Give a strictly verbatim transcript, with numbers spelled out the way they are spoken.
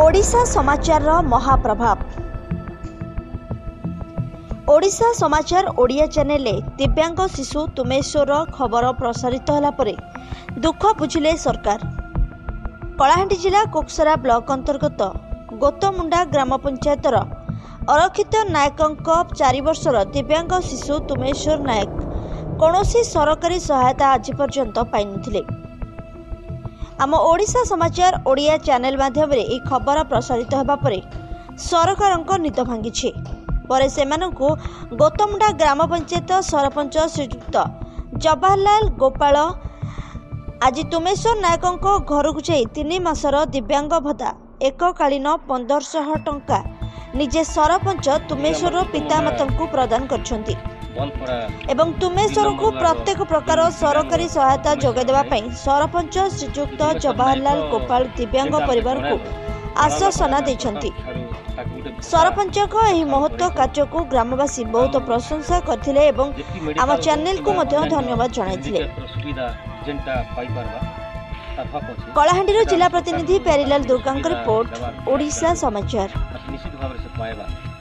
ओडिशा समाचार महाप्रभाव। ओडिशा समाचार ओडिया चैनल दिव्यांग शिशु तुमेश्वर खबर प्रसारित होला परे दुख बुझिले सरकार। कलाहांडी जिला कोकसरा ब्लॉक अंतर्गत गोतमुंडा ग्राम पंचायतर अरक्षित नायक चार वर्षर दिव्यांग शिशु तुमेश्वर नायक कौनसी सरकारी सहायता आज पर्यंत पाई नथिले। आम ओडिशा समाचार ओडिया चैनल माध्यम रे खबर प्रसारित होगा परे सरकार निद भांगी परे सेमानंकु गोतमुंडा ग्राम पंचायत सरपंच श्रीयुक्त जवाहरलाल गोपाल आज तुमेश्वर नायक घर को जाई तीन मासर दिव्यांग भत्ता एककालीन पंद्रह टंका निजे सरपंच तुमेश्वर पितामाता को प्रदान करछंती एवं तुमेश्वर को प्रत्येक प्रकार सरकारी सहायता जोगाई देबा पई सरपंच श्रीयुक्त जवाहरलाल गोपाल दिव्यांग परिवार को आश्वासन देछंती। सरपंच को एही महत्व कार्य को ग्रामवासी बहुत प्रशंसा करथिले एवं आम चैनल को मध्य धन्यवाद जणाइथिले। कलाहांडी जिला प्रतिनिधि प्यारीलाल दुर्गा रिपोर्ट ओडिशा समाचार।